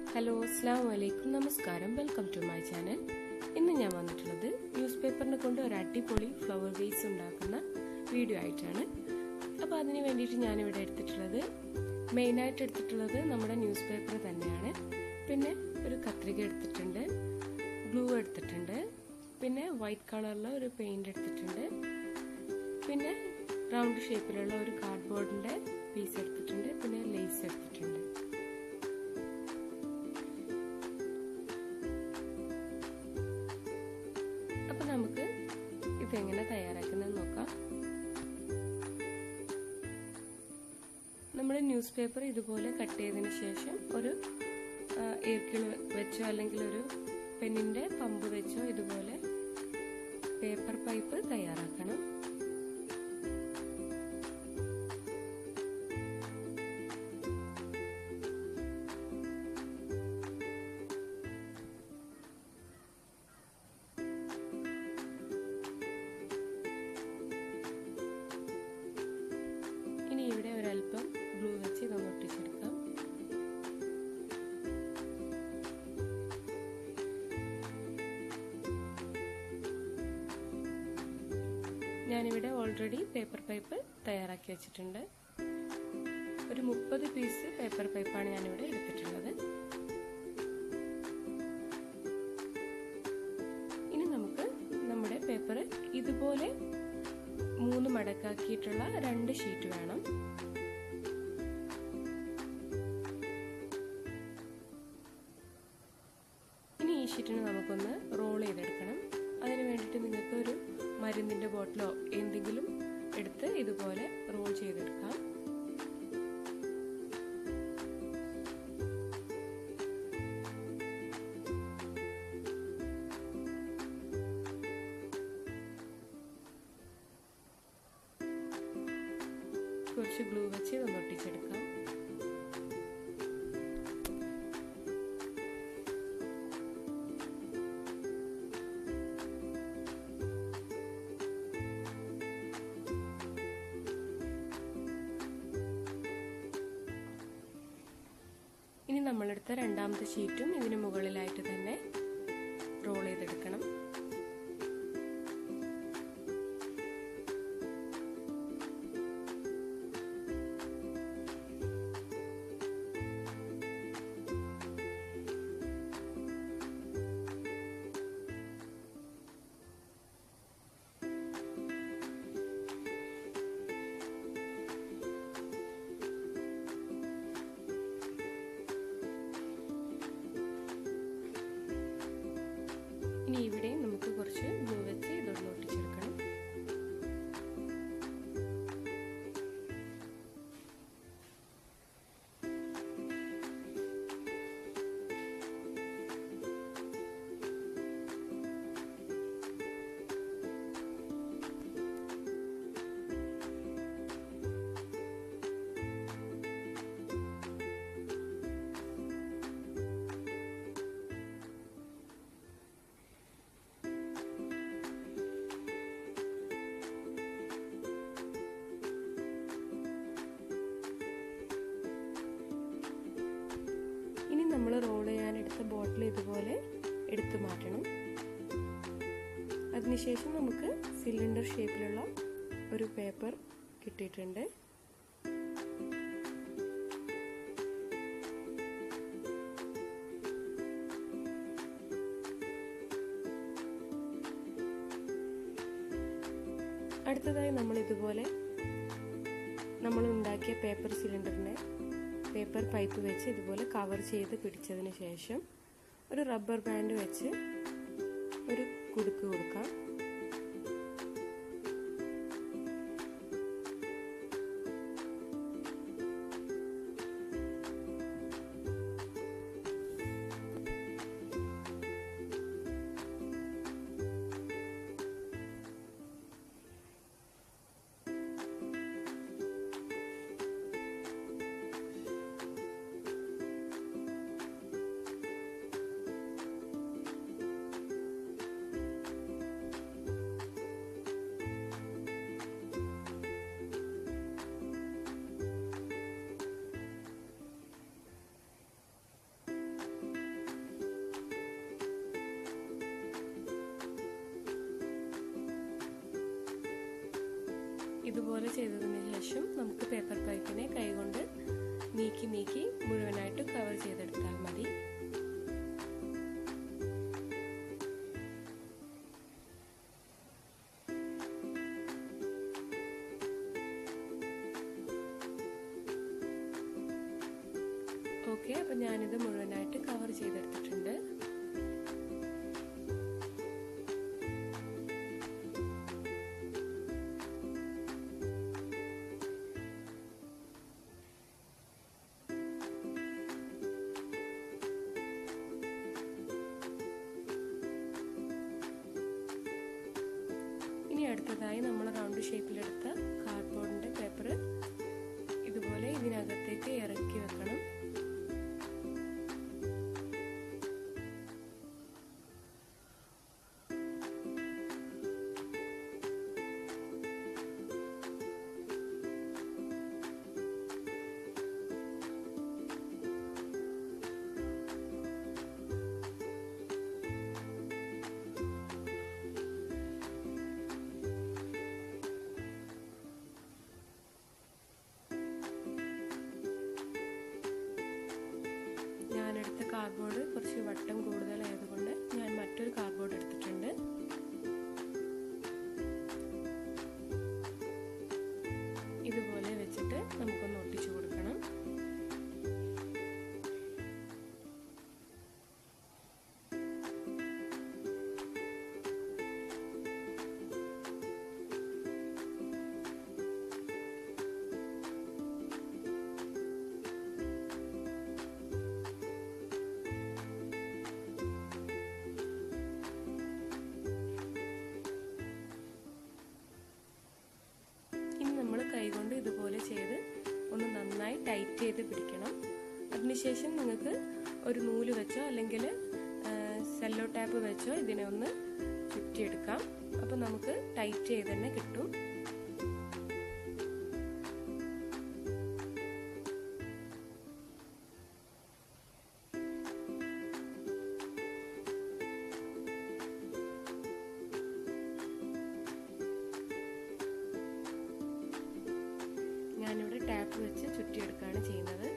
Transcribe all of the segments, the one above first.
Hello, അസ്സലാമു അലൈക്കും, നമസ്കാരം. Welcome to my channel. ഇന്ന് ഞാൻ വന്നിട്ടുള്ളത് ന്യൂസ് പേപ്പറിനെ കൊണ്ട് ഒരു അടിപൊളി ഫ്ലവർ വേസ് ഉണ്ടാക്കുന്ന വീഡിയോ ആയിട്ടാണ്. അപ്പോൾ അതിന് വേണ്ടിയിട്ട് ഞാനിവിടെ മെയിനായിട്ട് എടുത്തിട്ടുള്ളത് നമ്മുടെ ന്യൂസ് പേപ്പർ തന്നെയാണ്. പിന്നെ ഒരു കത്രിക എടുത്തിട്ടുണ്ട്, ഗ്ലൂ എടുത്തിട്ടുണ്ട്, പിന്നെ വൈറ്റ് കളറിലുള്ള ഒരു പെയിന്റ് എടുത്തിട്ടുണ്ട്, പിന്നെ റൗണ്ട് ഷേപ്പിലുള്ള ഒരു കാർഡ്ബോർഡിന്റെ പീസ് എടുത്തിട്ടുണ്ട്, പിന്നെ ലേസ് എടുത്തിട്ടുണ്ട്. അപ്പൊ നമുക്ക് ഇതെങ്ങനെ തയ്യാറാക്കുന്നത് നോക്കാം. നമ്മുടെ ന്യൂസ് പേപ്പർ ഇതുപോലെ കട്ട് ചെയ്തതിന് ശേഷം ഒരു ഈർക്കിൾ വെച്ചോ അല്ലെങ്കിൽ ഒരു പെന്നിന്റെ പമ്പ് വെച്ചോ ഇതുപോലെ പേപ്പർ പൈപ്പ് തയ്യാറാക്കണം. ഇനി ഇവിടെ ഒരൽപ്പം ഗ്ലൂ വെച്ച് ഇതൊന്ന് ഒട്ടിച്ചെടുക്കാം. ഞാനിവിടെ ഓൾറെഡി പേപ്പർ പൈപ്പ് തയ്യാറാക്കി വെച്ചിട്ടുണ്ട്. ഒരു 30 പീസ് പേപ്പർ പൈപ്പാണ് ഞാനിവിടെ എടുത്തിട്ടുള്ളത്. ഇനി നമുക്ക് നമ്മുടെ പേപ്പർ ഇതുപോലെ 3 മടക്കാക്കിയിട്ടുള്ള 2 ഷീറ്റ് വേണം. ഇനി ഈ ഷീറ്റിന് നമുക്കൊന്ന് റോൾ ചെയ്തെടുക്കണം. അതിന് വേണ്ടിയിട്ട് നിങ്ങൾക്ക് ഒരു മരുന്നിന്റെ ബോട്ടിലോ എന്തെങ്കിലും എടുത്ത് ഇതുപോലെ റോൾ ചെയ്തെടുക്കാം. കുറച്ച് ഗ്ലൂ വെച്ച് ഇതൊന്ന് ഒട്ടിച്ചെടുക്കാം. ഇനി നമ്മളെടുത്ത രണ്ടാമത്തെ ഷീറ്റും ഇതിന് മുകളിലായിട്ട് തന്നെ റോൾ ചെയ്തെടുക്കണം. ഇനി ഇവിടെ നമുക്ക് കുറച്ച് ഗ്ലൂ വെച്ച് ഇതൊന്ന് ഒട്ടിച്ചെടുക്കണം. നമ്മൾ റോൾ ചെയ്യാനെടുത്ത ബോട്ടിൽ ഇതുപോലെ എടുത്തു മാറ്റണം. അതിനുശേഷം നമുക്ക് സിലിണ്ടർ ഷേപ്പിലുള്ള ഒരു പേപ്പർ കിട്ടിയിട്ടുണ്ട്. അടുത്തതായി നമ്മൾ ഇതുപോലെ നമ്മൾ ഉണ്ടാക്കിയ പേപ്പർ സിലിണ്ടറിനെ പേപ്പർ പൈപ്പ് വെച്ച് ഇതുപോലെ കവർ ചെയ്ത് പിടിച്ചതിന് ശേഷം ഒരു റബ്ബർ ബാൻഡ് വെച്ച് ഒരു കുടുക്ക് കൊടുക്കാം. ഇതുപോലെ ചെയ്തതിന് ശേഷം നമുക്ക് പേപ്പർ പൈപ്പിനെ കൈകൊണ്ട് നീക്കി മുഴുവനായിട്ട് കവർ ചെയ്തെടുത്താൽ മതി. ഓക്കെ, അപ്പം ഞാനിത് മുഴുവനായിട്ട് കവർ ചെയ്തെടുത്തിട്ടുണ്ട്. ഇനി അടുത്തതായി നമ്മൾ റൗണ്ട് ഷേപ്പിലെടുത്ത കാർഡ്ബോർഡിന്റെ പേപ്പർ ഇതുപോലെ ഇതിനകത്തേക്ക് ഇറക്കി വെക്കണം. കാർഡ്ബോർഡ് കുറച്ച് വട്ടം കൂടുതലായതുകൊണ്ട് ഞാൻ മറ്റൊരു കാർഡ്ബോർഡ് എടുത്തിട്ടുണ്ട്. ഇതുപോലെ വെച്ചിട്ട് നമുക്കൊന്ന് ഒട്ടിച്ചു കൊടുക്കണം. കൈകൊണ്ട് ഇതുപോലെ ചെയ്ത് ഒന്ന് നന്നായി ടൈറ്റ് ചെയ്ത് പിടിക്കണം. അതിനുശേഷം നിങ്ങൾക്ക് ഒരു നൂല് വെച്ചോ അല്ലെങ്കിൽ സെല്ലോ ടാപ്പ് വെച്ചോ ഇതിനെ ഒന്ന് ചുറ്റിയെടുക്കാം. അപ്പം നമുക്ക് ടൈറ്റ് ചെയ്ത് തന്നെ കിട്ടും. ഞാനിവിടെ ടാപ്പ് വെച്ച് ചുറ്റിയെടുക്കുകയാണ് ചെയ്യുന്നത്.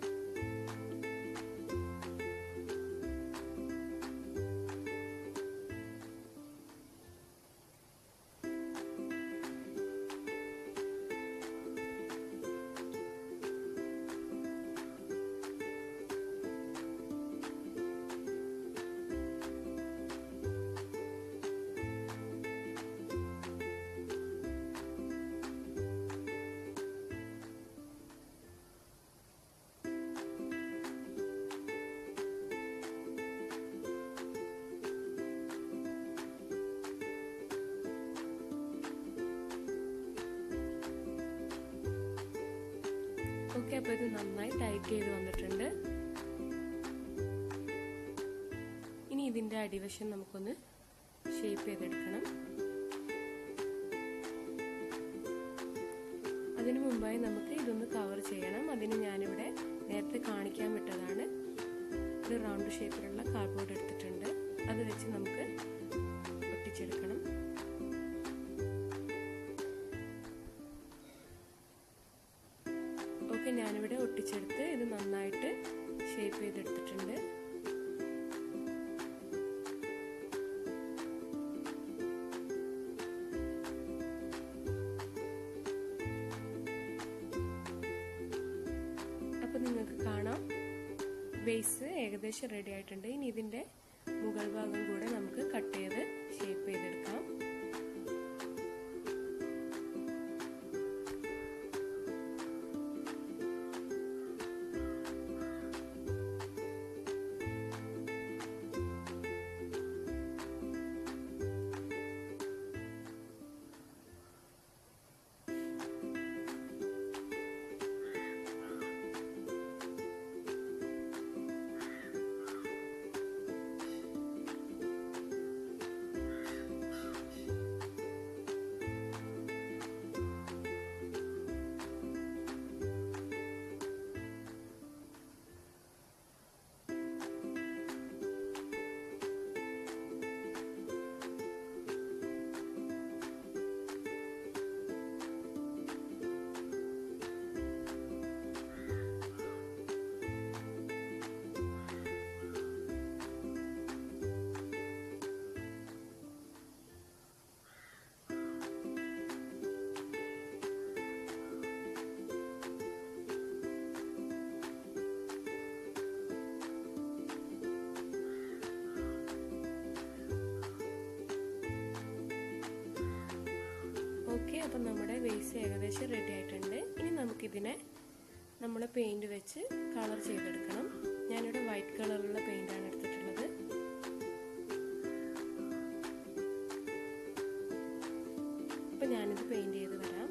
ഓക്കെ, അപ്പോൾ ഇത് നന്നായി ടൈറ്റ് ചെയ്ത് വന്നിട്ടുണ്ട്. ഇനി ഇതിൻ്റെ അടിവശം നമുക്കൊന്ന് ഷേപ്പ് ചെയ്തെടുക്കണം. അതിനു മുമ്പായി നമുക്ക് ഇതൊന്ന് കവർ ചെയ്യണം. അതിന് ഞാനിവിടെ നേരത്തെ കാണിക്കാൻ വിട്ടതാണ് ഒരു റൗണ്ട് ഷേപ്പിലുള്ള കാർഡ്ബോർഡ് എടുത്തിട്ടുണ്ട്. അത് വെച്ച് നമുക്ക് ഒട്ടിച്ചെടുക്കണം. ഓക്കെ, ഞാനിവിടെ ഒട്ടിച്ചെടുത്ത് ഇത് നന്നായിട്ട് ഷേപ്പ് ചെയ്തെടുത്തിട്ടുണ്ട്. അപ്പോൾ നിങ്ങൾക്ക് കാണാം ബേസ് ഏകദേശം റെഡി ആയിട്ടുണ്ട്. ഇനി ഇതിൻ്റെ മുകൾ ഭാഗം കൂടെ നമുക്ക് കട്ട് ചെയ്ത് ഷേപ്പ് ചെയ്തെടുക്കാം. അപ്പം നമ്മുടെ വേസ് ഏകദേശം റെഡി ആയിട്ടുണ്ട്. ഇനി നമുക്കിതിനെ നമ്മൾ പെയിന്റ് വെച്ച് കളർ ചെയ്തെടുക്കണം. ഞാനിവിടെ വൈറ്റ് കളറുള്ള പെയിന്റാണ് എടുത്തിട്ടുള്ളത്. അപ്പം ഞാനിത് പെയിന്റ് ചെയ്ത് വരാം.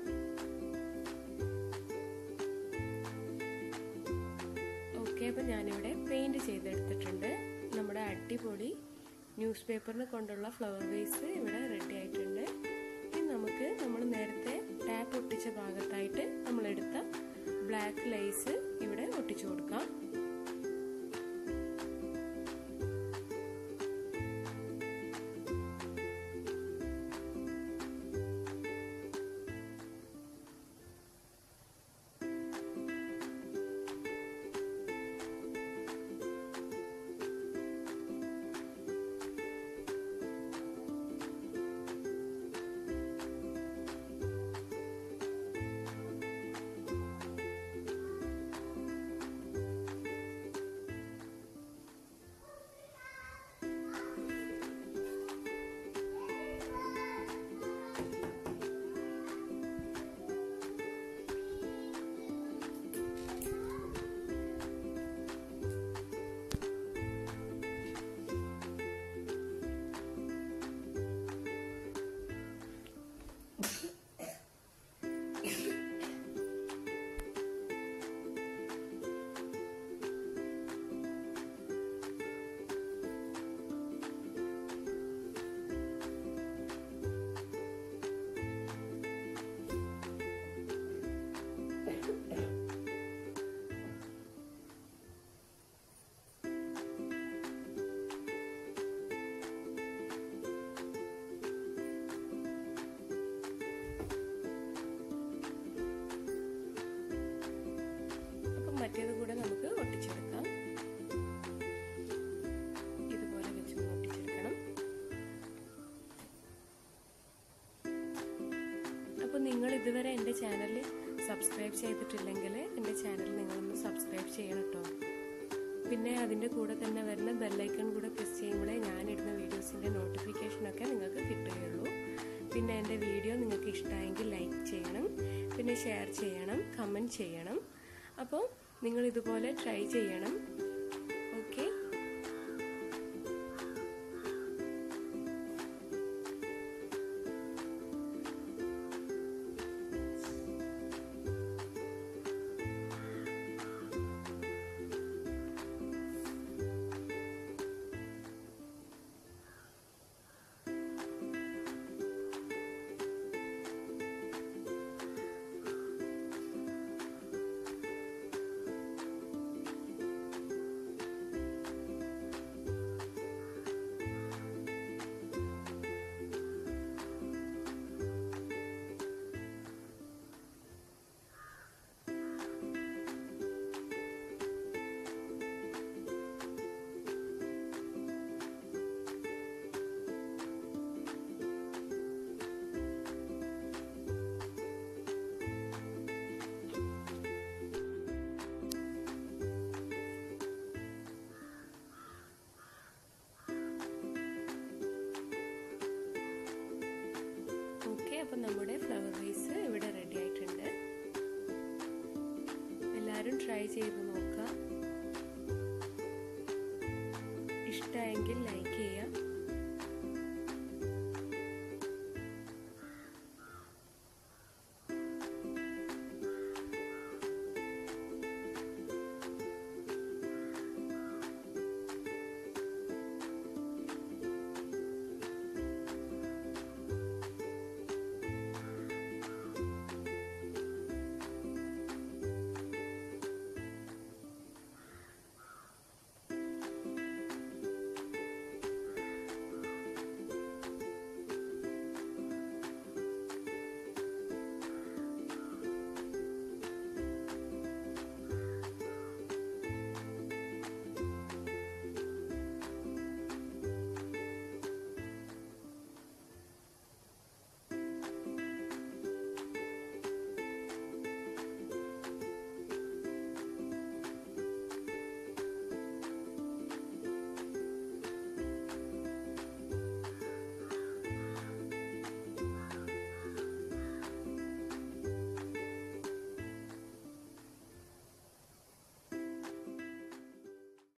ഓക്കെ, അപ്പം ഞാനിവിടെ പെയിന്റ് ചെയ്തെടുത്തിട്ടുണ്ട്. നമ്മുടെ അടിപൊളി ന്യൂസ് പേപ്പറിന് കൊണ്ടുള്ള ഫ്ലവർ വേസ് ഇവിടെ റെഡി ആയിട്ടുണ്ട്. ഇനി നമുക്ക് നമ്മൾ നേരത്തെ ടാപ്പ് ഒട്ടിച്ച ഭാഗത്തായിട്ട് നമ്മളെടുത്ത ബ്ലാക്ക് ലേസ് ഇവിടെ ഒട്ടിച്ചു കൊടുക്കാം. മറ്റേത് കൂടെ നമുക്ക് ഒട്ടിച്ചെടുക്കാം. ഇതുപോലെ വെച്ച് ഒട്ടിച്ചെടുക്കണം. അപ്പോൾ നിങ്ങൾ ഇതുവരെ എൻ്റെ ചാനൽ സബ്സ്ക്രൈബ് ചെയ്തിട്ടില്ലെങ്കിൽ എൻ്റെ ചാനൽ നിങ്ങളൊന്ന് സബ്സ്ക്രൈബ് ചെയ്യണം കേട്ടോ. പിന്നെ അതിൻ്റെ കൂടെ തന്നെ വരുന്ന ബെല്ലൈക്കൺ കൂടെ പ്രസ് ചെയ്യുമ്പോഴേ ഞാനിടുന്ന വീഡിയോസിൻ്റെ നോട്ടിഫിക്കേഷനൊക്കെ നിങ്ങൾക്ക് കിട്ടുകയുള്ളൂ. പിന്നെ എൻ്റെ വീഡിയോ നിങ്ങൾക്ക് ഇഷ്ടമായെങ്കിൽ ലൈക്ക് ചെയ്യണം, പിന്നെ ഷെയർ ചെയ്യണം, കമൻറ്റ് ചെയ്യണം. അപ്പോൾ നിങ്ങൾ ഇതുപോലെ ട്രൈ ചെയ്യണം. ഓക്കെ, അപ്പം നമ്മുടെ ഫ്ലവർ വേസ് ഇവിടെ റെഡി ആയിട്ടുണ്ട്. എല്ലാവരും ട്രൈ ചെയ്ത് നോക്കുക. ഇഷ്ടമായെങ്കിൽ